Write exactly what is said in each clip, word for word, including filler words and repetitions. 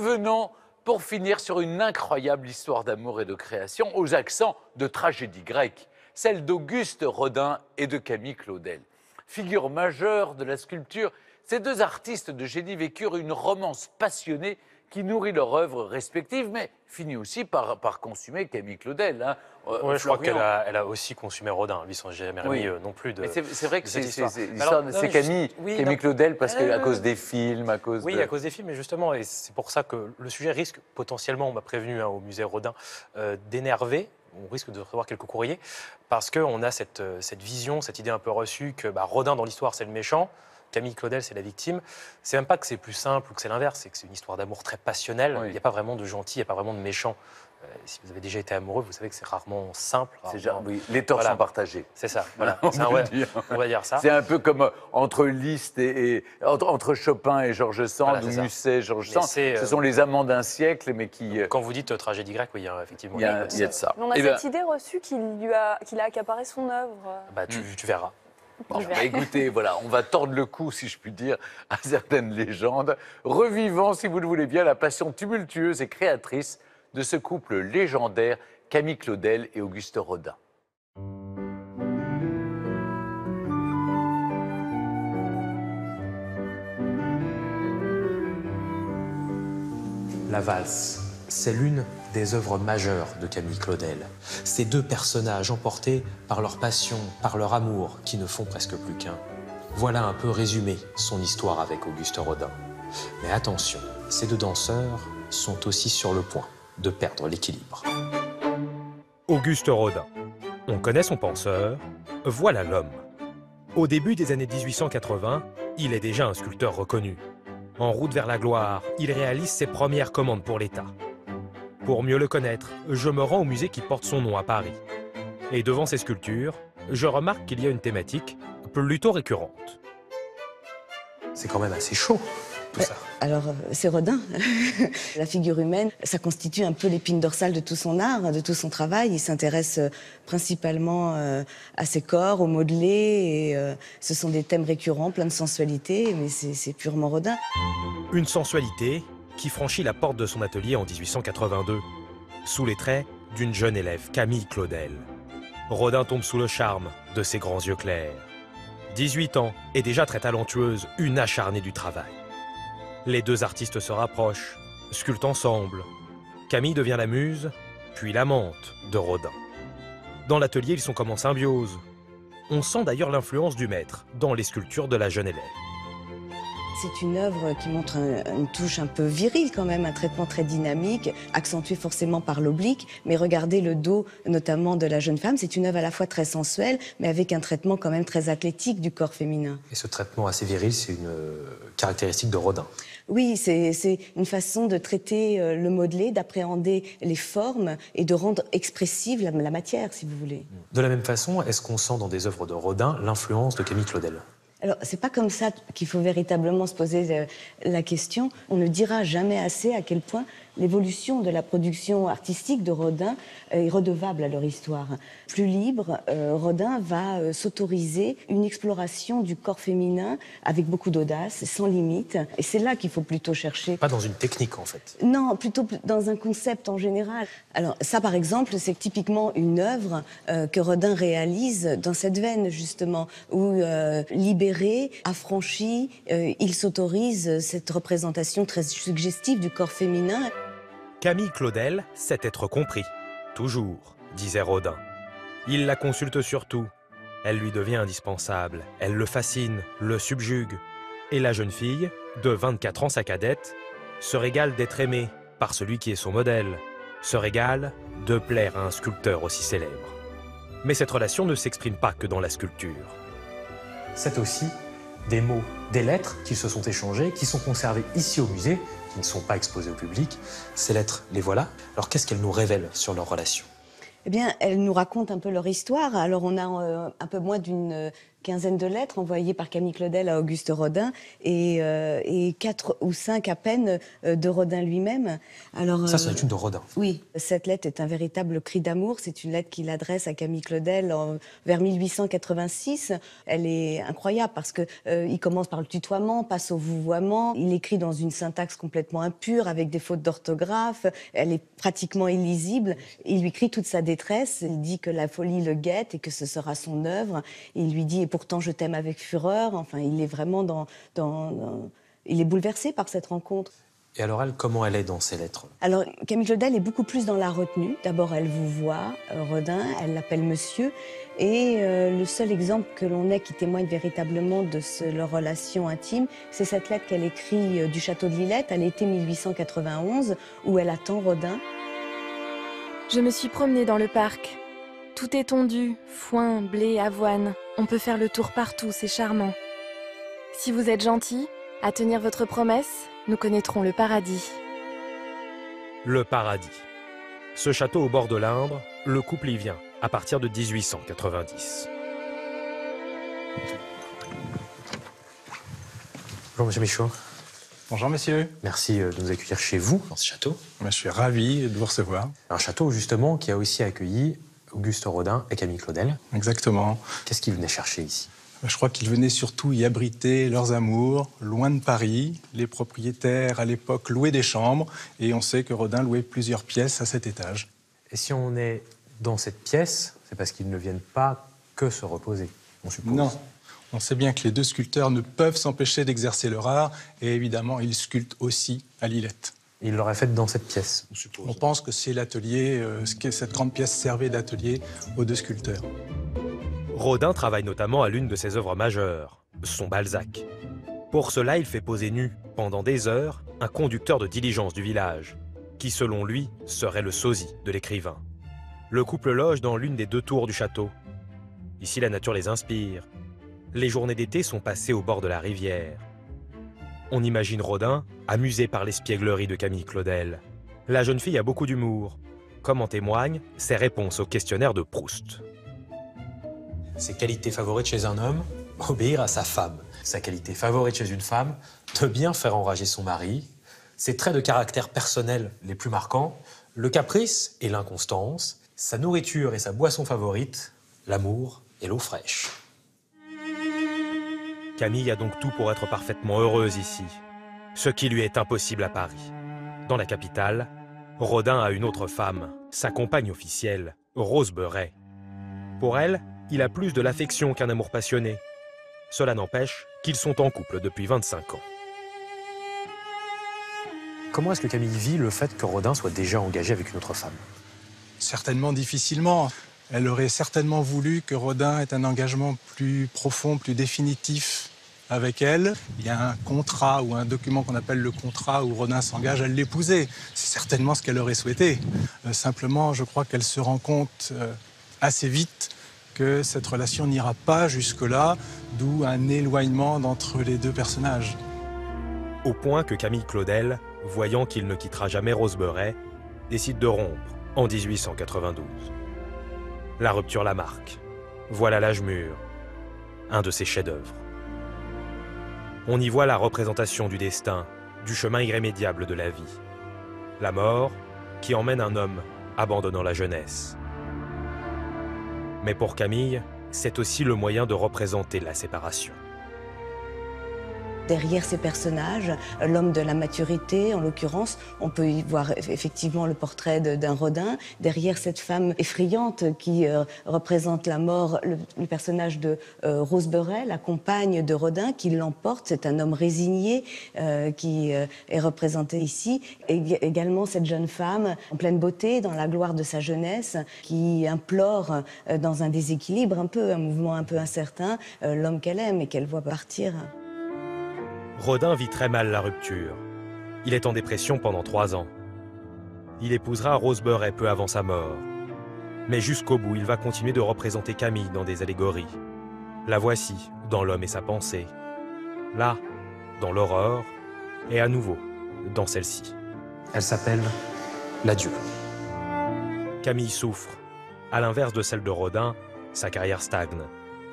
revenons pour finir sur une incroyable histoire d'amour et de création aux accents de tragédie grecque, celle d'Auguste Rodin et de Camille Claudel. Figure majeure de la sculpture, ces deux artistes de génie vécurent une romance passionnée qui nourrit leur œuvre respective, mais finit aussi par, par consumer Camille Claudel. Hein. Euh, oui, je crois qu'elle a, elle a aussi consumé Rodin. Lui, ils ne sont jamais remis oui. euh, non plus de. C'est vrai que c'est Camille, Camille, oui, Camille non, Claudel, parce euh, qu'à cause des films, à cause Oui, de... à cause des films, mais justement, et c'est pour ça que le sujet risque potentiellement, on m'a prévenu hein, au musée Rodin, euh, d'énerver. On risque de recevoir quelques courriers, parce qu'on a cette, cette vision, cette idée un peu reçue que bah, Rodin, dans l'histoire, c'est le méchant. Camille Claudel, c'est la victime. C'est même pas que c'est plus simple ou que c'est l'inverse, c'est que c'est une histoire d'amour très passionnelle. Oui. Il n'y a pas vraiment de gentil, il n'y a pas vraiment de méchant. Euh, si vous avez déjà été amoureux, vous savez que c'est rarement simple. Rarement... Genre, oui, les torts voilà. sont partagés. C'est ça, voilà. on, un, ouais, on va dire ça. C'est un peu comme entre Liszt et, et entre, entre Chopin et Georges Sand, voilà, ou Musset et Georges Sand. Euh... Ce sont les amants d'un siècle, mais qui... Donc, quand vous dites euh, tragédie grecque, oui, il y a effectivement... Il y a, il y a de ça. Mais on a et cette ben... idée reçue qu'il lui a, qu'il a accaparé son œuvre. Bah, tu, tu verras. Bon, bah écoutez, voilà, on va tordre le cou, si je puis dire, à certaines légendes, revivant, si vous le voulez bien, la passion tumultueuse et créatrice de ce couple légendaire, Camille Claudel et Auguste Rodin. La valse, c'est l'une des œuvres majeures de Camille Claudel. Ces deux personnages emportés par leur passion, par leur amour, qui ne font presque plus qu'un. Voilà un peu résumé son histoire avec Auguste Rodin. Mais attention, ces deux danseurs sont aussi sur le point de perdre l'équilibre. Auguste Rodin. On connaît son penseur, voilà l'homme. Au début des années mille huit cent quatre-vingts, il est déjà un sculpteur reconnu. En route vers la gloire, il réalise ses premières commandes pour l'État. Pour mieux le connaître, je me rends au musée qui porte son nom à Paris. Et devant ces sculptures, je remarque qu'il y a une thématique plutôt récurrente. C'est quand même assez chaud, tout ça. Alors, c'est Rodin. La figure humaine, ça constitue un peu l'épine dorsale de tout son art, de tout son travail. Il s'intéresse principalement à ses corps, au modelé. Et ce sont des thèmes récurrents, plein de sensualité, mais c'est purement Rodin. Une sensualité qui franchit la porte de son atelier en mille huit cent quatre-vingt-deux, sous les traits d'une jeune élève, Camille Claudel. Rodin tombe sous le charme de ses grands yeux clairs. dix-huit ans et déjà très talentueuse, une acharnée du travail. Les deux artistes se rapprochent, sculptent ensemble. Camille devient la muse, puis l'amante de Rodin. Dans l'atelier, ils sont comme en symbiose. On sent d'ailleurs l'influence du maître dans les sculptures de la jeune élève. C'est une œuvre qui montre un, une touche un peu virile quand même, un traitement très dynamique, accentué forcément par l'oblique. Mais regardez le dos, notamment de la jeune femme, c'est une œuvre à la fois très sensuelle, mais avec un traitement quand même très athlétique du corps féminin. Et ce traitement assez viril, c'est une caractéristique de Rodin. Oui, c'est une façon de traiter le modelé, d'appréhender les formes et de rendre expressive la, la matière, si vous voulez. De la même façon, est-ce qu'on sent dans des œuvres de Rodin l'influence de Camille Claudel ? Alors, c'est pas comme ça qu'il faut véritablement se poser la question. On ne dira jamais assez à quel point l'évolution de la production artistique de Rodin est redevable à leur histoire. Plus libre, euh, Rodin va euh, s'autoriser une exploration du corps féminin avec beaucoup d'audace, sans limite. Et c'est là qu'il faut plutôt chercher. Pas dans une technique, en fait. Non, plutôt dans un concept en général. Alors ça, par exemple, c'est typiquement une œuvre euh, que Rodin réalise dans cette veine, justement, où, euh, libéré, affranchi, euh, il s'autorise cette représentation très suggestive du corps féminin. Camille Claudel sait être compris. Toujours, disait Rodin. Il la consulte sur tout. Elle lui devient indispensable. Elle le fascine, le subjugue. Et la jeune fille, de vingt-quatre ans sa cadette, se régale d'être aimée par celui qui est son modèle. Se régale de plaire à un sculpteur aussi célèbre. Mais cette relation ne s'exprime pas que dans la sculpture. C'est aussi des mots, des lettres qui se sont échangées, qui sont conservées ici au musée, qui ne sont pas exposées au public. Ces lettres, les voilà. Alors qu'est-ce qu'elles nous révèlent sur leur relation ? Eh bien, elles nous racontent un peu leur histoire. Alors on a euh, un peu moins d'une quinzaine de lettres envoyées par Camille Claudel à Auguste Rodin et, euh, et quatre ou cinq à peine euh, de Rodin lui-même. Alors, Ça, c'est euh, une de Rodin. Oui, cette lettre est un véritable cri d'amour. C'est une lettre qu'il adresse à Camille Claudel en, vers mille huit cent quatre-vingt-six. Elle est incroyable parce que euh, il commence par le tutoiement, passe au vouvoiement. Il écrit dans une syntaxe complètement impure avec des fautes d'orthographe. Elle est pratiquement illisible. Il lui crie toute sa détresse. Il dit que la folie le guette et que ce sera son œuvre. Il lui dit « Et pourtant je t'aime avec fureur ». Enfin, il est vraiment dans, dans, dans... Il est bouleversé par cette rencontre. Et alors elle, comment elle est dans ses lettres? Alors, Camille Claudel est beaucoup plus dans la retenue. D'abord, elle vous voit, euh, Rodin, elle l'appelle monsieur. Et euh, le seul exemple que l'on ait qui témoigne véritablement de ce, leur relation intime, c'est cette lettre qu'elle écrit euh, du château de Lillette à l'été mille huit cent quatre-vingt-onze, où elle attend Rodin. Je me suis promenée dans le parc. Tout est tondu, foin, blé, avoine. On peut faire le tour partout, c'est charmant. Si vous êtes gentil, à tenir votre promesse, nous connaîtrons le paradis. Le paradis. Ce château au bord de l'Indre, le couple y vient à partir de mille huit cent quatre-vingt-dix. Bonjour Monsieur Michaud. Bonjour messieurs. Merci de nous accueillir chez vous, dans ce château. Je suis ravi de vous recevoir. Un château justement qui a aussi accueilli Auguste Rodin et Camille Claudel. Exactement. Qu'est-ce qu'ils venaient chercher ici? Je crois qu'ils venaient surtout y abriter leurs amours, loin de Paris. Les propriétaires, à l'époque, louaient des chambres. Et on sait que Rodin louait plusieurs pièces à cet étage. Et si on est dans cette pièce, c'est parce qu'ils ne viennent pas que se reposer, on suppose. Non. On sait bien que les deux sculpteurs ne peuvent s'empêcher d'exercer leur art. Et évidemment, ils sculptent aussi à Lillette. Ils l'auraient fait dans cette pièce, on suppose. On pense que c'est l'atelier, euh, que cette grande pièce servait d'atelier aux deux sculpteurs. Rodin travaille notamment à l'une de ses œuvres majeures, son Balzac. Pour cela, il fait poser nu, pendant des heures, un conducteur de diligence du village, qui selon lui serait le sosie de l'écrivain. Le couple loge dans l'une des deux tours du château. Ici, la nature les inspire. Les journées d'été sont passées au bord de la rivière. On imagine Rodin amusé par l'espièglerie de Camille Claudel. La jeune fille a beaucoup d'humour, comme en témoignent ses réponses au questionnaire de Proust. Ses qualités favorites chez un homme, obéir à sa femme. Sa qualité favorite chez une femme, de bien faire enrager son mari. Ses traits de caractère personnels les plus marquants, le caprice et l'inconstance. Sa nourriture et sa boisson favorite, l'amour et l'eau fraîche. Camille a donc tout pour être parfaitement heureuse ici, ce qui lui est impossible à Paris. Dans la capitale, Rodin a une autre femme, sa compagne officielle, Rose Beuret. Pour elle, il a plus de l'affection qu'un amour passionné. Cela n'empêche qu'ils sont en couple depuis vingt-cinq ans. Comment est-ce que Camille vit le fait que Rodin soit déjà engagé avec une autre femme? Certainement difficilement. Elle aurait certainement voulu que Rodin ait un engagement plus profond, plus définitif avec elle. Il y a un contrat ou un document qu'on appelle le contrat où Rodin s'engage à l'épouser. C'est certainement ce qu'elle aurait souhaité. Euh, simplement, je crois qu'elle se rend compte euh, assez vite que cette relation n'ira pas jusque-là, d'où un éloignement entre les deux personnages. Au point que Camille Claudel, voyant qu'il ne quittera jamais Rose Beuret, décide de rompre en mille huit cent quatre-vingt-douze. La rupture la marque. Voilà l'âge mûr, un de ses chefs-d'œuvre. On y voit la représentation du destin, du chemin irrémédiable de la vie. La mort qui emmène un homme abandonnant la jeunesse. Mais pour Camille, c'est aussi le moyen de représenter la séparation. Derrière ces personnages, l'homme de la maturité, en l'occurrence, on peut y voir effectivement le portrait d'un Rodin. Derrière cette femme effrayante qui euh, représente la mort, le, le personnage de euh, Rose Beuret, la compagne de Rodin, qui l'emporte. C'est un homme résigné euh, qui euh, est représenté ici. Et également cette jeune femme en pleine beauté, dans la gloire de sa jeunesse, qui implore euh, dans un déséquilibre un peu, un mouvement un peu incertain, euh, l'homme qu'elle aime et qu'elle voit partir. Rodin vit très mal la rupture. Il est en dépression pendant trois ans. Il épousera Rose Beuret peu avant sa mort. Mais jusqu'au bout, il va continuer de représenter Camille dans des allégories. La voici dans L'homme et sa pensée. Là, dans L'Aurore, et à nouveau, dans celle-ci. Elle s'appelle L'Adieu. Camille souffre. À l'inverse de celle de Rodin, sa carrière stagne.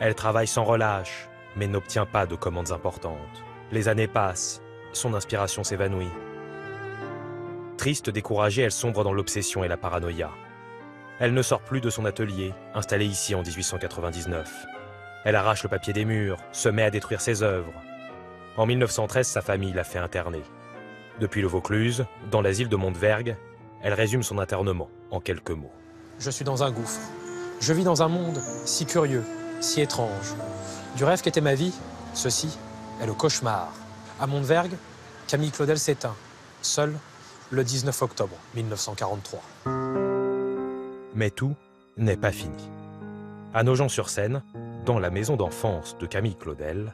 Elle travaille sans relâche, mais n'obtient pas de commandes importantes. Les années passent, son inspiration s'évanouit. Triste, découragée, elle sombre dans l'obsession et la paranoïa. Elle ne sort plus de son atelier, installé ici en mille huit cent quatre-vingt-dix-neuf. Elle arrache le papier des murs, se met à détruire ses œuvres. En mille neuf cent treize, sa famille l'a fait interner. Depuis le Vaucluse, dans l'asile de Montevergue, elle résume son internement en quelques mots. Je suis dans un gouffre. Je vis dans un monde si curieux, si étrange. Du rêve qu'était ma vie, ceci est le cauchemar. À Montevergue, Camille Claudel s'éteint, seul, le dix-neuf octobre mille neuf cent quarante-trois. Mais tout n'est pas fini. À Nogent-sur-Seine, dans la maison d'enfance de Camille Claudel,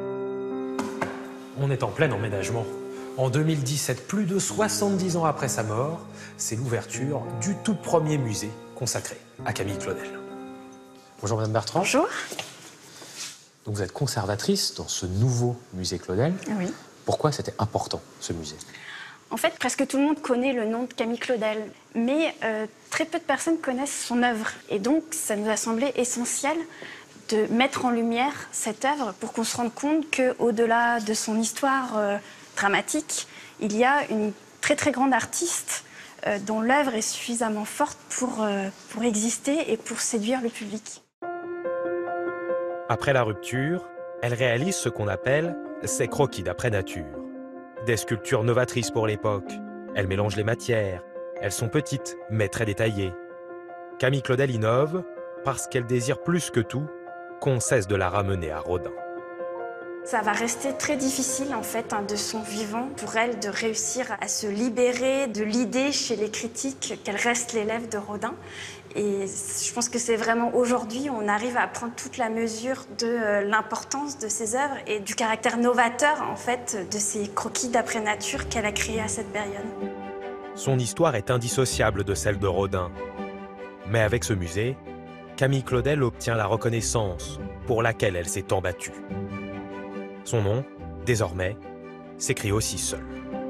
on est en plein emménagement. En deux mille dix-sept, plus de soixante-dix ans après sa mort, c'est l'ouverture du tout premier musée consacré à Camille Claudel. Bonjour Madame Bertrand. Bonjour. Donc vous êtes conservatrice dans ce nouveau musée Claudel. Oui. Pourquoi c'était important, ce musée? En fait, presque tout le monde connaît le nom de Camille Claudel, mais euh, très peu de personnes connaissent son œuvre. Et donc, ça nous a semblé essentiel de mettre en lumière cette œuvre pour qu'on se rende compte qu'au-delà de son histoire euh, dramatique, il y a une très très grande artiste euh, dont l'œuvre est suffisamment forte pour, euh, pour exister et pour séduire le public. après la rupture, elle réalise ce qu'on appelle ses croquis d'après nature. Des sculptures novatrices pour l'époque. Elle mélange les matières. Elles sont petites, mais très détaillées. Camille Claudel innove parce qu'elle désire plus que tout qu'on cesse de la ramener à Rodin. Ça va rester très difficile, en fait, hein, de son vivant, pour elle de réussir à se libérer de l'idée chez les critiques qu'elle reste l'élève de Rodin. Et je pense que c'est vraiment aujourd'hui, on arrive à prendre toute la mesure de euh, l'importance de ses œuvres et du caractère novateur, en fait, de ces croquis d'après nature qu'elle a créés à cette période. Son histoire est indissociable de celle de Rodin. Mais avec ce musée, Camille Claudel obtient la reconnaissance pour laquelle elle s'est tant battue. Son nom, désormais, s'écrit aussi seul.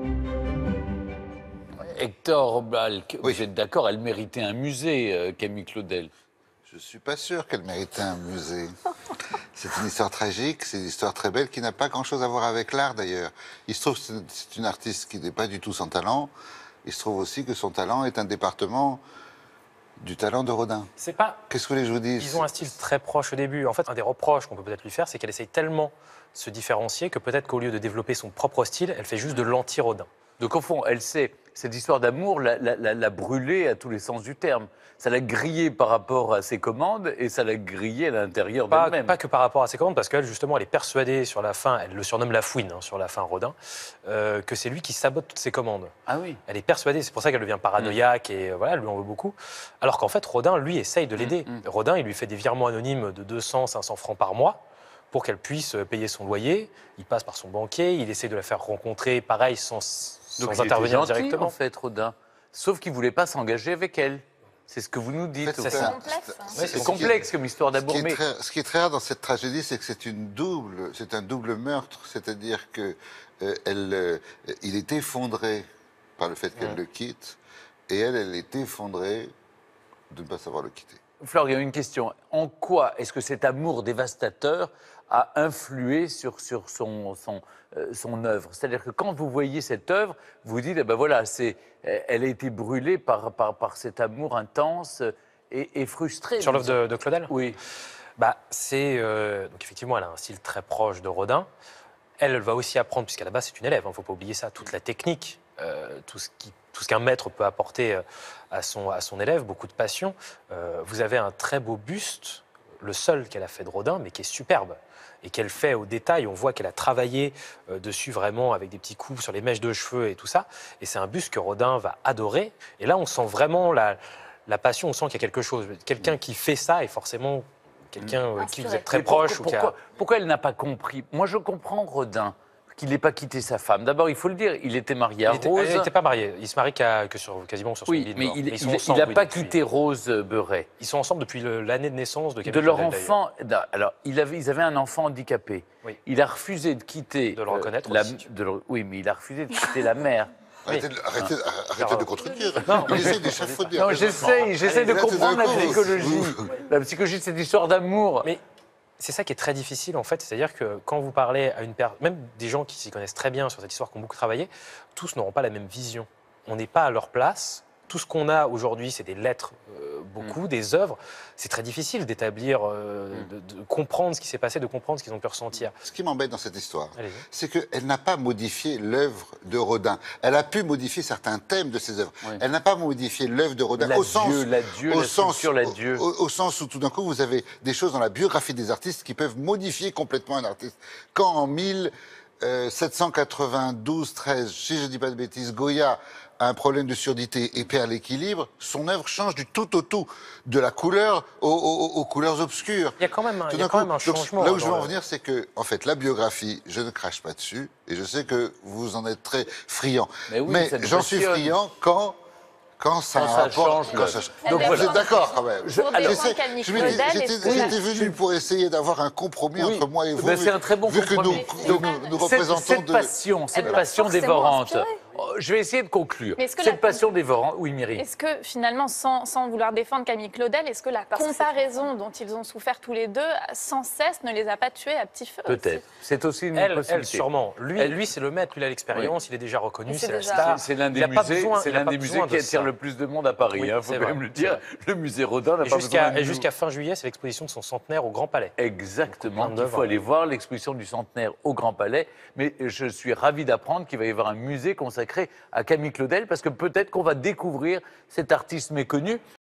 Hector Balck, Oui. vous êtes d'accord, elle méritait un musée, euh, Camille Claudel. Je ne suis pas sûr qu'elle méritait un musée. C'est une histoire tragique, c'est une histoire très belle qui n'a pas grand-chose à voir avec l'art d'ailleurs. Il se trouve que c'est- c'est une artiste qui n'est pas du tout sans talent. Il se trouve aussi que son talent est un département du talent de Rodin. C'est pas... Qu'est-ce que vous voulez que je vous dise? Ils ont un style très proche au début. En fait, un des reproches qu'on peut peut-être lui faire, c'est qu'elle essaye tellement de se différencier que peut-être qu'au lieu de développer son propre style, elle fait juste de l'anti-Rodin. Donc au fond, elle sait, cette histoire d'amour l'a, l'a- l'a- l'a brûlée à tous les sens du terme. Ça l'a grillée par rapport à ses commandes et ça l'a grillée à l'intérieur Pas, d'elle-même. pas que par rapport à ses commandes, parce qu'elle, justement, elle est persuadée sur la fin, elle le surnomme la fouine, hein, sur la fin Rodin, euh, que c'est lui qui sabote toutes ses commandes. Ah oui. Elle est persuadée, c'est pour ça qu'elle devient paranoïaque et euh, voilà, elle lui en veut beaucoup. Alors qu'en fait, Rodin, lui, essaye de l'aider. Mm, mm. Rodin, il lui fait des virements anonymes de deux cents, cinq cents francs par mois pour qu'elle puisse payer son loyer. Il passe par son banquier, il essaie de la faire rencontrer, pareil, sans, sans Donc il était intervenir gentil, directement. en fait, Rodin. Sauf qu'il ne voulait pas s'engager avec elle. C'est ce que vous nous dites. En fait, au c'est fond. un- complexe, hein. c'est- Ouais, C'est ce qui- complexe comme histoire Ce qui, d'amour. est Mais très, ce qui est très rare dans cette tragédie, c'est que c'est une double, c'est un double meurtre, c'est-à-dire que euh, elle, euh, il est effondré par le fait qu'elle Ouais. le quitte, et elle, elle est effondrée de ne pas savoir le quitter. Flore, il y a une question. En quoi est-ce que cet amour dévastateur a influé sur, sur son, son, euh, son œuvre? C'est-à-dire que quand vous voyez cette œuvre, vous dites, eh ben voilà, c'est, elle a été brûlée par, par, par cet amour intense et, et frustré. Sur l'œuvre de, de Claudel Oui. Bah, c'est euh, donc effectivement, elle a un style très proche de Rodin. Elle, elle va aussi apprendre, puisqu'à la base c'est une élève, il ne faut pas oublier ça, toute la technique, euh, tout ce qui, tout ce qu'un maître peut apporter euh, à son, à son élève, beaucoup de passion. Euh, vous avez un très beau buste, le seul qu'elle a fait de Rodin, mais qui est superbe et qu'elle fait au détail. On voit qu'elle a travaillé euh, dessus vraiment avec des petits coups sur les mèches de cheveux et tout ça. Et c'est un buste que Rodin va adorer. Et là, on sent vraiment la, la passion, on sent qu'il y a quelque chose. Quelqu'un qui fait ça est forcément quelqu'un euh, qui vous Inspiré. êtes très Mais pourquoi- proche. ou qui a- pourquoi, pourquoi elle n'a pas compris? Moi, je comprends Rodin, qu'il n'ait pas quitté sa femme. D'abord, il faut le dire, il était marié à Il était- Rose. Elle n'était pas mariée. Il se marie qu'à- que sur, quasiment sur son Oui, lit de mais mort. il ils sont n'a ensemble, oui, pas depuis- quitté Rose Beuret. Ils sont ensemble depuis le- l'année de naissance de De Camille leur Claudel, d'ailleurs. enfant, non, alors il avait, ils avaient un enfant handicapé. Oui. Il a refusé de quitter. De le reconnaître la, aussi. de le- oui, mais il a refusé de quitter la mère. Arrêtez, de- arrêtez, arrêtez Alors, de contredire. non, Il essaie d'échafauder. Non, j'essaie, j'essaie de Allez, là, tout comprendre d'un la coup, psychologie. vous- La psychologie de cette histoire d'amour. Mais C'est ça qui est très difficile en fait, c'est-à-dire que quand vous parlez à une personne, même des gens qui s'y connaissent très bien sur cette histoire, qui ont beaucoup travaillé, tous n'auront pas la même vision. On n'est pas à leur place. Tout ce qu'on a aujourd'hui, c'est des lettres, euh, beaucoup, mm. des œuvres. C'est très difficile d'établir, euh, mm. de, de comprendre ce qui s'est passé, de comprendre ce qu'ils ont pu ressentir. Ce qui m'embête dans cette histoire, c'est qu'elle n'a pas modifié l'œuvre de Rodin. Elle a pu modifier certains thèmes de ses œuvres. Oui. Elle n'a pas modifié l'œuvre de Rodin au sens, l'adieu, au, la sens, l'adieu. Au, au sens où tout d'un coup, vous avez des choses dans la biographie des artistes qui peuvent modifier complètement un artiste. Quand en mille sept cent quatre-vingt-douze treize, si je ne dis pas de bêtises, Goya a un problème de surdité et perd l'équilibre, son œuvre change du tout au tout, de la couleur aux, aux, aux couleurs obscures. Il y a quand même un, il y a quand même un changement. Là où je veux en venir, c'est que, en fait, la biographie, je ne crache pas dessus, et je sais que vous en êtes très friand. Mais, oui, Mais j'en suis friand quand... Quand ça, quand ça rapport, change. Quand ça... Donc vous êtes d'accord quand même. J'étais venu pour essayer d'avoir un compromis oui. entre moi et vous. Ben, c'est un très bon vu compromis. Que nous, nous, nous représentons cette de... passion, cette Elle passion dévorante. Inspiré. Je vais essayer de conclure. Cette la... passion dévorante, oui Myri. Est-ce que finalement, sans, sans vouloir défendre Camille Claudel, est-ce que la Parce comparaison que dont ils ont souffert tous les deux, sans cesse, ne les a pas tués à petit feu? Peut-être. C'est aussi une elle, possibilité. Elle, sûrement. Lui, elle... lui c'est le maître, lui, il a l'expérience, oui. il est déjà reconnu, c'est déjà... la star. C'est l'un des musées, c'est l'un des musées qui attire le plus de monde à Paris. Il oui, hein, faut quand même le dire. Le musée Rodin n'a pas besoin de... Et jusqu'à fin juillet, c'est l'exposition de son centenaire au Grand Palais. Exactement. Il faut aller voir l'exposition du centenaire au Grand Palais. Mais je suis ravi d'apprendre qu'il va y avoir un musée consacré à Camille Claudel, parce que peut-être qu'on va découvrir cet artiste méconnu.